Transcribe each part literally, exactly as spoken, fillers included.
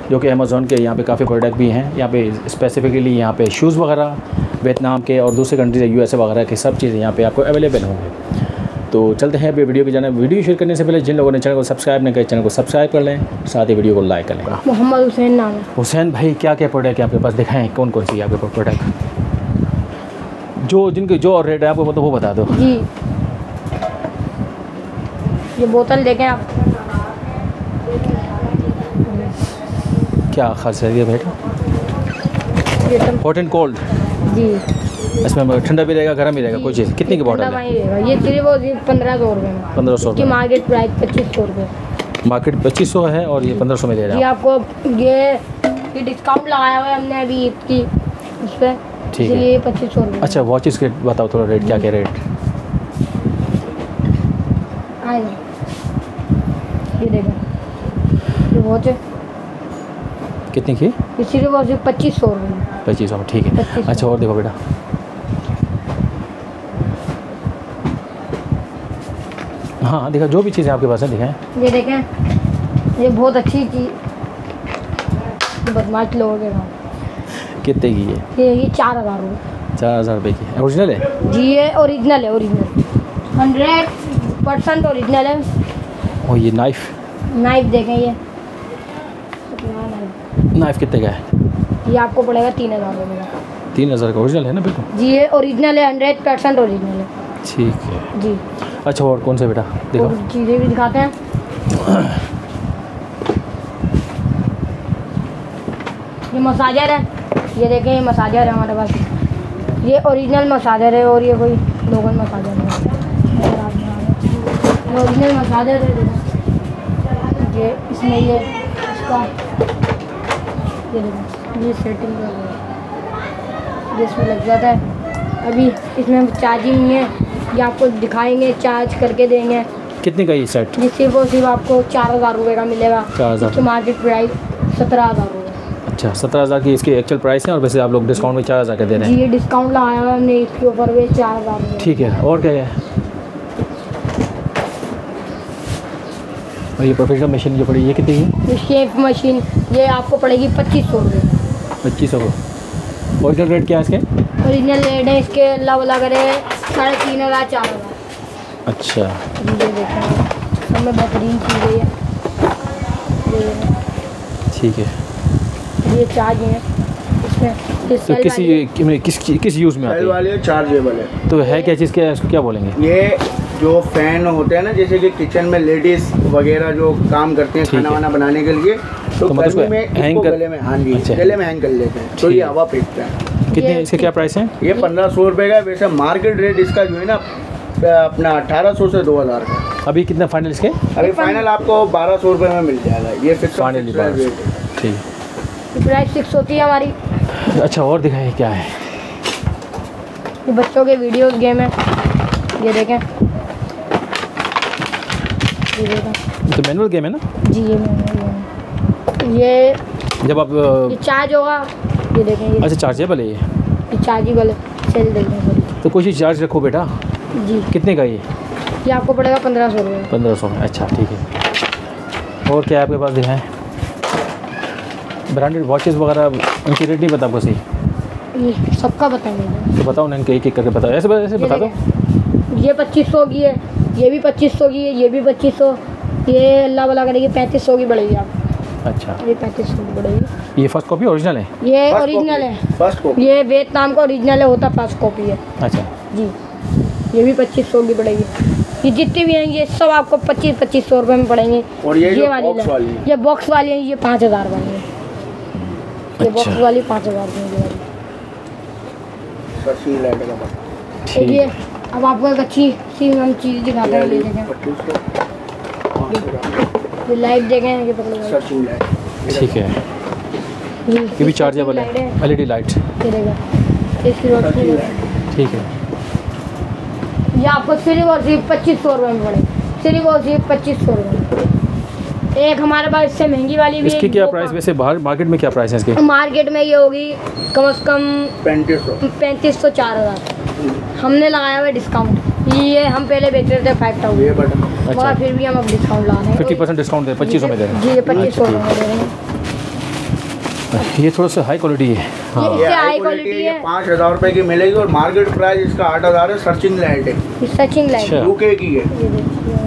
जो कि अमेज़ॉन के यहाँ पे काफ़ी प्रोडक्ट भी हैं। यहाँ पे स्पेसिफिकली यहाँ पे शूज़ वगैरह वियतनाम के और दूसरे कंट्रीज यूएसए वगैरह की सब चीज़ें यहाँ पे आपको अवेलेबल होंगे। तो चलते हैं अभी वीडियो की जाने। वीडियो शेयर करने से पहले जिन लोगों ने चैनल को सब्सक्राइब नहीं किया, चैनल को सब्सक्राइब कर लें, साथ ही वीडियो को लाइक कर लें। मोहम्मद हुसैन नाम है। हुसैन भाई, क्या क्या प्रोडक्ट आपके पास दिखाएँ, कौन कौन सी आपके पास प्रोडक्ट जो जिनके जो रेट है आपको मतलब वो बता दो जी। ये बोतल देखें आप, क्या खास है ये बेटा? हॉट एंड कोल्ड जी। इसमें ठंडा भी रहेगा, गर्म भी रहेगा, कोई चीज़? कितने की बॉटल है? ये सिर्फ वो पंद्रह सौ रुपये में। पंद्रह सौ की मार्केट प्राइस पच्चीस सौ रुपये। मार्केट पच्चीस सौ है और ये पंद्रह सौ में दे रहा है आपको। ये ये डिस्काउंट लगाया हुआ है हमने अभी ईद की उस पर, ठीक है, ये पच्चीस सौ रुपये। अच्छा वॉचेस के बताओ थोड़ा रेट, क्या क्या रेट? ये देखो, ये वॉच है कितने की? ये सिर्फ और सिर्फ पच्चीस सौ रुपये। पच्चीस सौ, ठीक है। अच्छा और देखो बेटा, हाँ देखा, जो भी चीज़ें आपके पास है दिखाएं। ये देखें, ये बहुत अच्छी चीज़, बदमाश लोगों के नाम। कितने की है? ये ये चार हज़ार रुपये। चार हज़ार रुपये की ओरिजिनल है? जी ये ओरिजिनल है, ओरिजिनल हंड्रेड परसेंट ओरिजिनल है। और ये नाइफ नाइफ देखें, ये नाइफ कितने का है? ये आपको पड़ेगा तीन हज़ार रुपये का। तीन हज़ार का ओरिजिनल है ना? बिल्कुल जी ये ओरिजिनल है, हंड्रेड परसेंट ओरिजिनल है। ठीक है जी। अच्छा और कौन से बेटा देखो? चीज़ें भी दिखाते हैं। ये मसाजर है, ये देखें, ये मसाजर है हमारे पास। ये ओरिजिनल मसाजर है और ये कोई लोकल मसाजर है। ये ओरिजिनल मसाजर है। ये इसमें ये इसका ये देखो, ये सेटिंग कर रहा है, ये इसमें लग जाता है। अभी इसमें चार्जिंग नहीं है, ये आपको दिखाएंगे, चार्ज करके देंगे। कितने का ये सेट? ये सिर्फ और सिर्फ आपको चार हज़ार रुपये का मिलेगा। चार हज़ार की मार्केट प्राइस सत्रह हज़ार रुपये। अच्छा सत्रह हज़ार की इसकी एक्चुअल प्राइस है और वैसे आप लोग डिस्काउंट में चार हज़ार का दे रहे हैं? जी ये डिस्काउंट लगाया हुआ हमने इसके ऊपर भी चार हज़ार। ठीक है और क्या है? और ये प्रोफेशनल मशीन जो पड़ी ये कितनी है? ये शेफ मशीन ये आपको पड़ेगी पच्चीस सौ रुपये। पच्चीस सौ को। ओरिजिनल रेट क्या है इसके? ओरिजिनल रेट है इसके अल्लाह वाला करे साढ़े तीन हज़ार चार हज़ार। अच्छा ये देखें, हमें बेहतरीन चीज़ है। ठीक है, ये चार्ज है इसमें। तो किसी किस किस यूज़ में आती है? वाले चार्जेबल है। तो है क्या चीज़, क्या इसको क्या बोलेंगे? ये जो फैन होते हैं ना, जैसे कि किचन में लेडीज वगैरह जो काम करते हैं खाना वाना बनाने के लिए, तो, तो गर्मी में इसको कर... गले में, हाँ जी अच्छा। गले में हैंग कर लेते हैं तो ये हवा फेंकता है। कितने इसके क्या प्राइस है? ये पंद्रह सौ रुपये का। वैसे मार्केट रेट इसका जो है ना अपना अठारह सौ से दो हज़ार का। अभी कितना फाइनल इसके? अभी फाइनल आपको बारह सौ रुपये में मिल जाएगा। ये फिक्स फाइनली बारह सौ। ठीक है, प्राइस फिक्स होती है हमारी। अच्छा और दिखाइए क्या है? ये बच्चों के वीडियोस गेम है, ये देखें, ये देखें। तो मैनुअल गेम है ना? जी ये मैनुअल गेम। ये जब आप ये चार्ज होगा, ये देखें, ये अच्छा चार्जेबल है ये? ये चार्जेबल है, सेल देखें। तो कोई चीज़ चार्ज रखो बेटा। जी कितने का ये? ये आपको पड़ेगा पंद्रह सौ रुपये। पंद्रह सौ में, अच्छा ठीक है। और क्या आपके पास दिखाएं? ब्रांडेड वॉचेस वगैरह उनकी रेट नहीं पता आपको? सही ये सबका बताएंगे तो बताओ ना, इनके एक एक करके बताओ, ऐसे ऐसे बता दो। ये पच्चीस सौ की है, ये भी पच्चीस सौ की है, ये भी पच्चीस सौ, ये अल्लाह वाला करेगी पैंतीस सौ की पड़ेगी आप। अच्छा ये पैंतीस सौ की पड़ेगी। ये फर्स्ट कॉपी ओरिजिनल है? ये ओरिजिनल है, फर्स्ट कॉपी। ये वियतनाम का ओरिजिनल है, होता फर्स्ट कॉपी है। अच्छा जी ये भी पच्चीस सौ की पड़ेगी। ये जितने भी हैं ये सब आपको पच्चीस पच्चीस सौ रुपये में पड़ेंगे। और ये, ये वाली बॉक्स वाली ये बॉक्स वाली है, ये पाँच हज़ार वाली है। ये बॉक्स अच्छा। वाली पाँच हज़ार की वाली। ये अब आपको एक अच्छी सी हम चीज़ दिखाते हैं, ये देखें, ये लाइट देखें, ये पकड़ो। ठीक है, ये भी चार्जेबल है, एलईडी लाइट। ये देखें, इसकी रोशनी। ठीक है, ये आपको सिर्फ और सिर्फ पच्चीस सौ रुपये में पड़ेगा, सिर्फ और सिर्फ पच्चीस सौ रुपये। एक हमारे पास इससे महंगी वाली भी है। इसकी क्या प्राइस वैसे बाहर मार्केट में क्या प्राइस है इसके? मार्केट में ये होगी कम से कम पैंतीस सौ पैंतीस सौ चार हज़ार। हमने लगाया हुआ डिस्काउंट, ये हम पहले बेच रहे थे फाइव थाउजेंड, मगर फिर भी हम अब डिस्काउंट ला रहे हैं। फिफ्टी परसेंट डिस्काउंट दे, पच्चीस सौ में दे रहे हैं। जी ये पच्चीस सौ में दे रहे हैं। ये थोड़ा सा हाई क्वालिटी है। हाँ ये- ये high हाई quality क्वालिटी है, है। पाँच हज़ार रुपये की मिलेगी और मार्केट प्राइस इसका आठ हज़ार है। सर्चिंग लाइट है, ये सचिन लाइट अच्छा। यूके की है, ये देखिए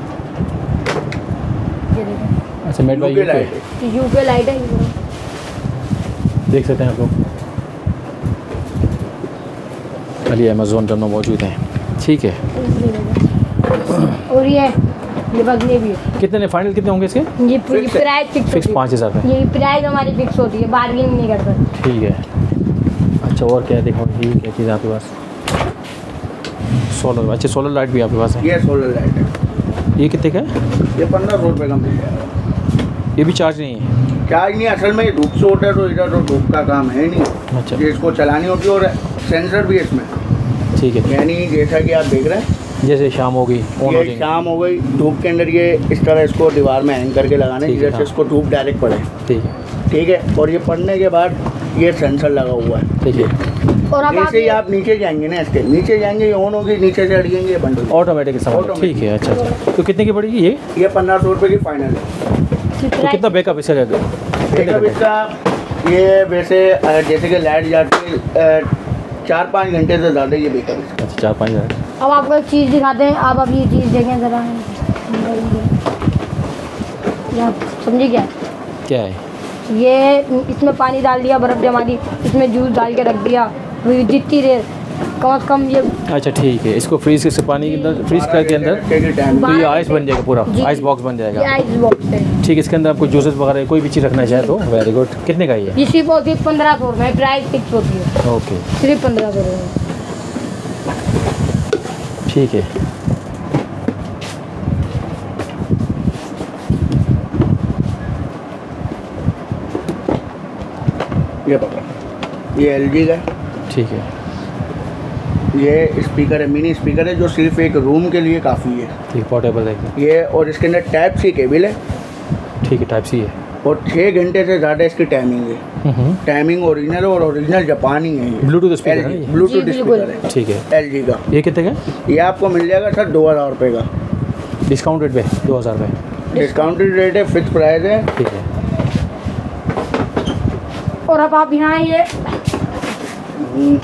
ये देखिए अच्छा, made by UK UK, light है। ये यूके लाइट है ये देख सकते हैं आप लोग। अली अमेज़ोन दोनों मौजूद हैं। ठीक है, देखो। और ये ये बगले भी है। कितने ने फाइनल कितने होंगे इसके? ये पूरी Fix है। प्राइस फिक्स फिक्स पाँच हज़ार रुपये। ये प्राइस हमारी फिक्स होती है, बार्गेनिंग नहीं करते। ठीक है। अच्छा, और क्या है देखो, ये क्या चीज़ है आपके पास? सोलर, अच्छा सोलर लाइट भी आपके पास है। ये सोलर लाइट है, ये कितने का है? ये पंद्रह सौ रुपये का मिल जाएगा। ये भी चार्ज नहीं है? चार्ज नहीं, असल में ये धूप से होता है तो इधर तो धूप का काम है नहीं। अच्छा, ये इसको चलानी होती है और सेंसर भी है इसमें, ठीक है। यानी जैसा कि आप देख रहे हैं जैसे शाम होगी ऑन हो ये जाएंगे। शाम हो गई, धूप के अंदर ये इस तरह इसको दीवार में हैंग करके लगाने ठीक है, जैसे हाँ। इसको धूप डायरेक्ट पड़े। ठीक है, ठीक है, और ये पड़ने के बाद ये सेंसर लगा हुआ है। ठीक है। और अब आप जैसे ही आप नीचे जाएंगे ना, इसके नीचे जाएंगे ये ऑन होगी, नीचे से अड़ेंगे ये बंद होगी। ऑटोमेटिक सामान, Automatic। ठीक है। अच्छा अच्छा, तो कितने की पड़ेगी ये? ये पंद्रह सौ रुपये की फाइनल है। तो कितना बैकअप इसका? बैकअप इसका ये वैसे अ, जैसे कि लाइट जाती है अ, चार पाँच घंटे से ज़्यादा ये बैकअप इसका। अच्छा, चार पाँच हज़ार। अब आपको एक चीज़ दिखाते हैं, आप अब ये चीज़ देखें ज़रा। ये आप समझिए क्या क्या है? ये? इसमें पानी डाल दिया, बर्फ़ जमा दी, इसमें जूस डाल के रख दिया, वही जितनी देर कम से कम ये अच्छा ठीक है, इसको फ्रीज से पानी के अंदर फ्रीज करके अंदर टाइम तो ये आइस बन जाएगा, पूरा जी। आइस बॉक्स बन ये जाएगा। आइस बॉक्स है। ठीक है, इसके अंदर आपको जूसेस वगैरह कोई भी चीज़ रखना चाहे तो वेरी गुड। कितने का ये? ये सिर्फ होती है पंद्रह सौ रुपये, प्राइस फिक्स होती है ओके, सिर्फ पंद्रह सौ रुपये। ठीक है। ये पकड़, ये एल जी का है। ठीक है, ये स्पीकर है, मिनी स्पीकर है जो सिर्फ एक रूम के लिए काफ़ी है। ठीक, पोर्टेबल है। ये और इसके अंदर टाइप सी केबल है ठीक है, टाइप सी है। और छः घंटे से ज़्यादा इसकी टाइमिंग है। टाइमिंग ओरिजिनल है और ओरिजिनल जापानी है ये। ब्लूटूथ स्पीकर है ना ये? ब्लूटूथ जी, बिल्कुल। स्पीकर है ठीक है। एल जी का। ये कितने का? ये आपको मिल जाएगा सर दो हज़ार रुपये का। डिस्काउंट रेट पे दो हज़ार रुपये। डिस्काउंटेड रेट है, फिक्स प्राइस है। ठीक है। और अब आप यहाँ ये हम्म,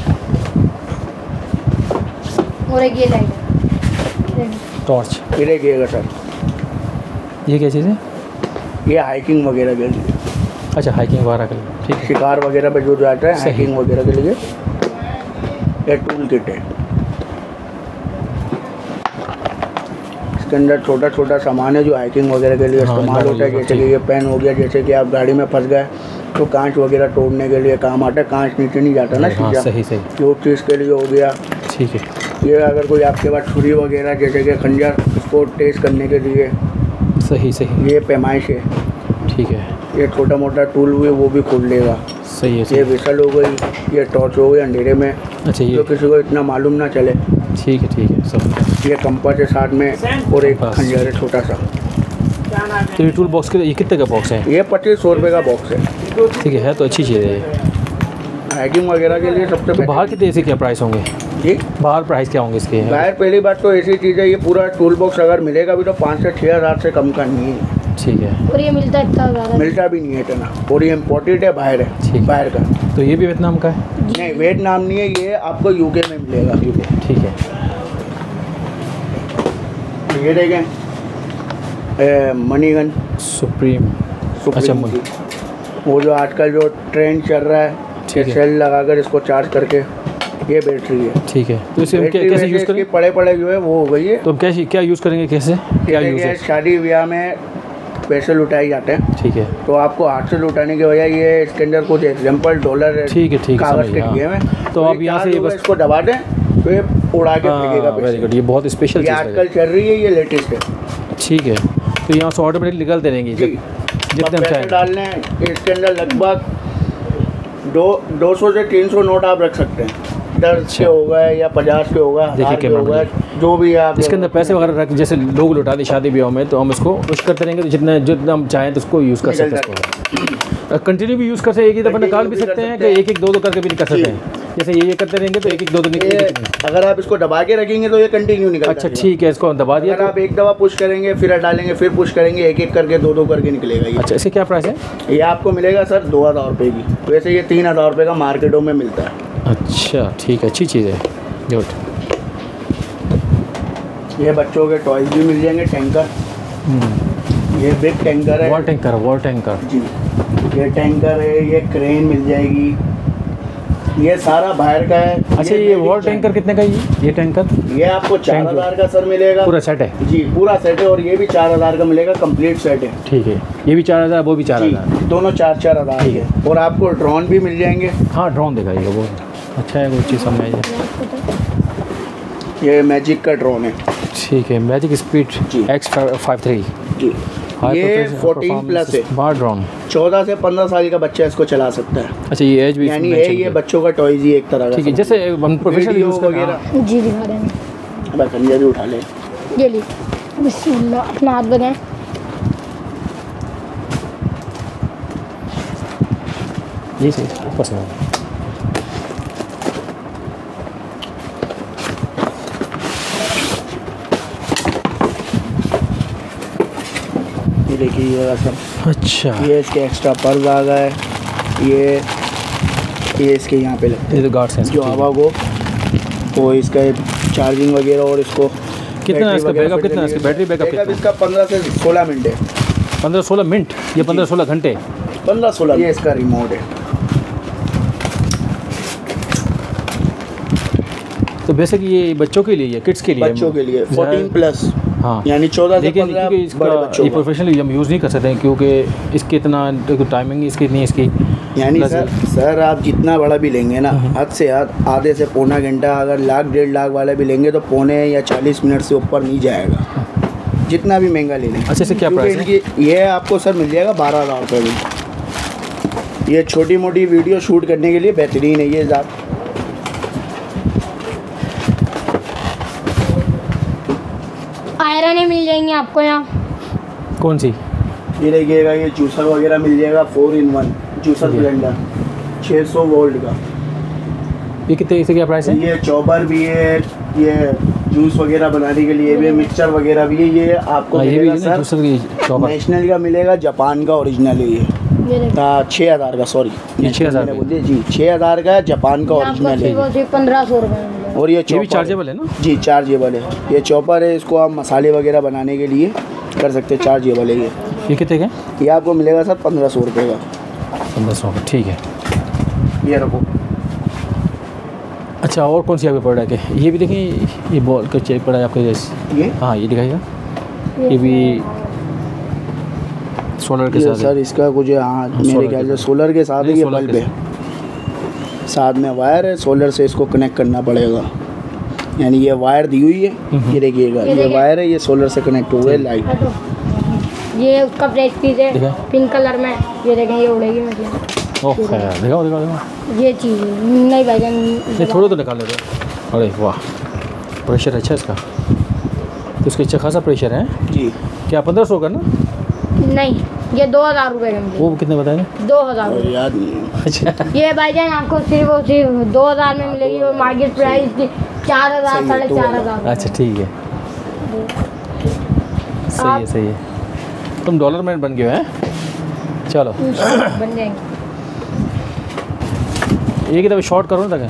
और एक ये लाइट है। टॉर्च, ये देखिएगा सर, ये क्या चीज़ है? ये हाइकिंग वगैरह के लिए, अच्छा, हाइकिंग वगैरह के लिए। ठीक है, शिकार वगैरह पे जो जाता है सही। हाइकिंग वगैरह के लिए ये टूल किट है। इसके अंदर छोटा छोटा सामान है जो हाइकिंग वगैरह के लिए हाँ, इस्तेमाल गाड़ी होता है। में, जैसे ठीक। कि ये पेन हो गया, जैसे कि आप गाड़ी में फंस गए तो कांच वगैरह तोड़ने के लिए काम आता है। कांच नीचे नहीं जाता ना हाँ, सीधा, सही सही। जो चीज़ के लिए हो गया। ठीक है, ये अगर कोई आपके पास छुरी वगैरह जैसे कि खंजर, उसको टेस्ट करने के लिए सही सही। ये पैमाइश है। ठीक है, ये छोटा मोटा टूल हुए वो भी खोल लेगा। सही है, ये सही। विसल हो गई, ये टॉर्च हो गई अंधेरे में अच्छा, जो ये किसी को इतना मालूम ना चले। ठीक है, ठीक है सब। ये कंपास है साथ में और एक कंपास। खंजर है छोटा सा। तो ये टूल बॉक्स के ये कितने का बॉक्स है? ये पच्चीस सौ रुपये का बॉक्स है। ठीक है, है तो अच्छी चीज़ है ये। हाइकिंग वगैरह के लिए सबसे तो बाहर बेहतर। कितने ऐसे क्या प्राइस होंगे? जी, बाहर प्राइस क्या होंगे इसके? बाहर पहली बात तो ऐसी चीज़ है, ये पूरा टूल बॉक्स अगर मिलेगा भी तो पाँच से छः हज़ार से कम का नहीं है, ठीक है, और ये मिलता है इतना ज़्यादा। मिलता भी नहीं है इतना। और ये इम्पोर्टेड है, बाहर ठीक है, है। बाहर का। तो ये भी वियतनाम का है? नहीं, वियतनाम नहीं है, ये आपको यूके में मिलेगा। यूके, ठीक है। ये देखें मनीगन सुप्रीम, अच्छा, सुप्रीम मनी। की। वो जो आजकल जो ट्रेंड चल रहा है, ठीक है। सेल लगाकर इसको चार्ज करके, ये बैटरी है। ठीक है, तो इसे हम क्या- बैटरी कैसे वैसे यूज़ इसकी करें? पड़े पड़े जो है वो हो गई है। तो हम कैसे क्या यूज़ करेंगे, कैसे क्या यूज़ देखिए, है? शादी ब्याह में पैसे लुटाए जाते हैं, ठीक है, तो आपको हाथ से लुटाने के बजाय ये इसके अंदर कुछ एग्जाम्पल डॉलर ठीक है, ठीक है, कागज़ समझ के गया, दिए हाँ। हुए। तो आप यहाँ से ये बस बस- इसको दबा दें तो ये उड़ा के फेंकेगा वेरी पैसे। गुड, ये बहुत स्पेशल ये चीज़ आजकल है। चल रही है, ये लेटेस्ट है ठीक है, तो यहाँ से ऑटोमेटिक निकलते रहेंगे जी। जब जितने हम पैसे चाहें। डालने हैं, इसके अंदर लगभग दो दो सौ से तीन सौ नोट आप रख सकते हैं। दस अच्छा। के हो गए या पचास के हो गए, देखिए हजार के कैमरा हो गए, में। जो भी आप इसके अंदर पैसे वगैरह रख, जैसे लोग लुटाते शादी ब्याह में, तो हम इसको पुश करते रहेंगे तो जितना जितना हम चाहें तो उसको यूज़ कर सकते हैं। इसको कंटिन्यू भी यूज़ कर सकते हैं, एक ही दफ़ा निकाल भी सकते हैं कि एक एक दो दो करके भी कर सकते हैं। जैसे ये ये करते रहेंगे तो एक एक दो दो निकल ये अगर आप इसको दबा के रखेंगे तो ये कंटिन्यू निकलता अच्छा रहेगा। ठीक है, इसको दबा दिया अगर तो आप एक दवा पुश करेंगे फिर डालेंगे फिर पुश करेंगे, एक एक करके दो दो करके निकलेगा ये। अच्छा, इसके क्या प्राइस है? ये आपको मिलेगा सर दो हज़ार रुपये की, वैसे ये तीन हज़ार रुपये का मार्केटों में मिलता है। अच्छा ठीक है, अच्छी चीज़ है, गुड। ये बच्चों के टॉयज भी मिल जाएंगे, टैंकर, ये बिग टैंकर है। वॉल टैंकर, वॉल टैंकर जी, ये टैंकर है, ये क्रेन मिल जाएगी, ये सारा बाहर का है। अच्छा, ये वॉल टैंकर कितने का ये ये टैंकर? ये आपको चार टैंकर। हज़ार का सर मिलेगा, पूरा सेट है? जी पूरा सेट है, और ये भी चार हज़ार का मिलेगा, कंप्लीट सेट है। ठीक है, ये भी चार हज़ार, वो भी चार जी, हज़ार दोनों चार चार हज़ार ठीक के। और आपको ड्रोन भी मिल जाएंगे। हाँ, ड्रोन दिखाइएगा, वो अच्छा है, वो चीज़ समझ में। ये मैजिक का ड्रोन है। ठीक है, मैजिक स्पीड जी। एक्स फाइव थ्री, जी, ये फोर्टीन प्लस है, स्मार्ट ड्रोन। चौदह से पंद्रह साल का बच्चा इसको चला सकता है। अच्छा, ये एज भी यानी mention है ये किया। बच्चों का टॉयज ही एक तरह का। ठीक है, जैसे हम प्रोफेशनल वीडियो यूज़ कर वगैरह। जी दिखा रहे हैं, बस हम ये भी उठा ले। ये ली बिस्मिल्लाह, अपना हाथ बनाए। ये सही पसंद। ये देखिए ये सब, अच्छा, ये इसके एक्स्ट्रा पर्स आ गए, ये ये इसके यहाँ पे लगते ये तो गार्ड सेंस हैं जो हवा को, वो इसका चार्जिंग वगैरह, और इसको कितना बैटरी इसका वगैरह बैकअप, फिट कितना करने इसका के लिए। बैटरी बैकअप बैकअप कितना? इसका पंद्रह से सोलह मिनट है। पंद्रह सोलह मिनट, ये पंद्रह सोलह घंटे। पंद्रह सोलह ये इसका रिमोट है। तो बेसिक ये बच्चों के लिए, किड्स के लिए, बच्चों के लिए फोर्टीन प्लस, हाँ, यानी चौदह से लेकिन पंद्रह क्योंकि इसका बड़े बच्चों ये का। प्रोफेशनली हम यूज़ नहीं कर सकते हैं, क्योंकि इसकी इतना टाइमिंग इसकी इतनी इसकी यानी plus- सर सर आप जितना बड़ा भी लेंगे ना, हद से हद आधे से पौना घंटा, अगर लाख डेढ़ लाख वाला भी लेंगे तो पौने या चालीस मिनट से ऊपर नहीं जाएगा, जितना भी महंगा ले लें। अच्छा, इससे क्या क्योंकि प्राइस है? इनकी ये आपको सर मिल जाएगा बारह हज़ार रुपये में। ये छोटी मोटी वीडियो शूट करने के लिए बेहतरीन है ये ज़्यादा। आयरन मिल जाएंगे आपको यहाँ। कौन सी? ये देखिएगा, ये जूसर वगैरह मिल जाएगा, फोर इन वन जूसर जी। ब्लेंडर छः सौ वोल्ट का। ये कितने, इससे क्या प्राइस है? ये चॉपर भी है, ये जूस वगैरह बनाने के लिए भी, मिक्सचर वगैरह भी है। ये आपको हाँ, ये भी मिलेगा है ना, सर दूसरे की चॉपर। नेशनल का मिलेगा, जापान का ओरिजिनल है ये, ये देखो, हाँ, छः हज़ार का, सॉरी ये छः हज़ार मैंने बोल दिया जी, छः हज़ार का जापान का ओरिजिनल है। पंद्रह सौ रुपये में मिलेगा। और ये ये भी चॉपर चार्जेबल है ना? जी, चार्जेबल है। ये चॉपर है, इसको आप मसाले वगैरह बनाने के लिए कर सकते हैं, चार्जेबल है ये। ये कितने का? ये आपको मिलेगा सर पंद्रह सौ रुपये का। पंद्रह सौ का, ठीक है। ये रखो। अच्छा, और कौन सी आपके प्रोडक्ट है? ये भी देखें, ये बॉल का चेक पड़ा है आपके जैसे। ये हाँ, ये दिखाइएगा, ये भी सोलर के ये साथ सर है। इसका कुछ हाँ सोलर मेरे के ख्याल से साथ। सोलर के साथ है, नहीं, ये सोलर बल्ब के है, साथ में वायर है, सोलर से इसको कनेक्ट करना पड़ेगा। यानी ये वायर दी हुई है, ये देखिएगा, ये ये देखिए। वायर है, ये सोलर से कनेक्ट हुआ है लाइट। हटो। ये उसका प्रेस पीस है, दिखा। पिंक कलर में। ये देखें, ये उड़ेगी मछली। ओह खैर, दिखाओ दिखाओ दिखाओ। ये चीज़ है। नहीं भाईजान, नहीं, थोड़ा तो निकाल लेते हैं। अरे वाह, प्रेशर अच्छा है इसका, तो इसका अच्छा खासा प्रेशर है। जी, क्या पंद्रह सौ का ना? नहीं, ये दो हज़ार रुपये का मिलेगा। वो कितने बताए? दो हज़ार और रुपये। याद नहीं है। अच्छा, ये भाईजान आपको सिर्फ और सिर्फ दो हज़ार में मिलेगी, और मार्केट प्राइस की चार हज़ार सही है, साढ़े दो चार हज़ार। हज़ार। अच्छा ठीक है, सही है सही है। तुम डॉलर मैन बन गए हैं। चलो, बन जाएंगे। एक ही दफ़ा शॉर्ट करो ना तक।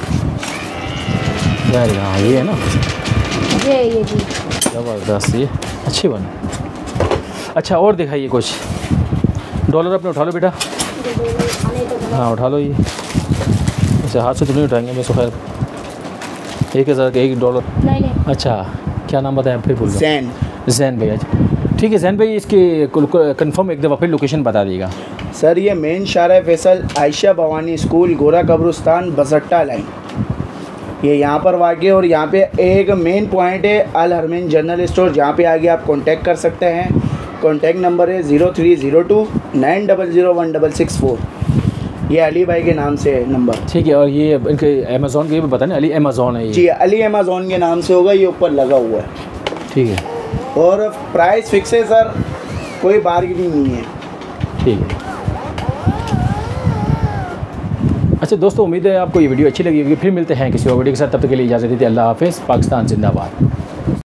वेरी, हाँ ये है ना, ये ये चीज़ ज़बरदस्त, ये अच्छी बनी। अच्छा, और दिखाइए कुछ। डॉलर अपने उठा लो बेटा। हाँ, उठा लो ये। अच्छा, हाथ से तो नहीं उठाएंगे, मैं सो खैर एक हज़ार का एक डॉलर। नहीं नहीं, अच्छा, क्या नाम बताया फिर भूल गया। सैन। जैन भैया, ठीक है जैन भाई, इसकी कंफर्म एक दफ़ा फिर लोकेशन बता दीजिएगा। सर ये मेन शारा फैसल आयशा भवानी स्कूल, गोरा कब्रिस्तान, बसट्टा लाइन, ये यहाँ पर वाक़ है। और यहाँ पे एक मेन पॉइंट है अल हरमैन जनरल स्टोर, जहाँ पे आगे आप कांटेक्ट कर सकते हैं। कांटेक्ट नंबर है zero three zero two nine double zero one double six four. ये अली भाई के नाम से है नंबर। ठीक है, और ये इनके अमेज़ॉन के भी पता नहीं, अली अमेज़ॉन है ये। जी, अली अमेज़ॉन के नाम से होगा, ये ऊपर लगा हुआ है। ठीक है और प्राइस फिक्स है सर, कोई बार्गेनिंग नहीं है। ठीक है। अच्छा दोस्तों, उम्मीद है आपको ये वीडियो अच्छी लगी होगी। फिर मिलते हैं किसी और वीडियो के साथ, तब तक के लिए इजाज़त दीजिए। अल्लाह हाफ़िज़। पाकिस्तान जिंदाबाद।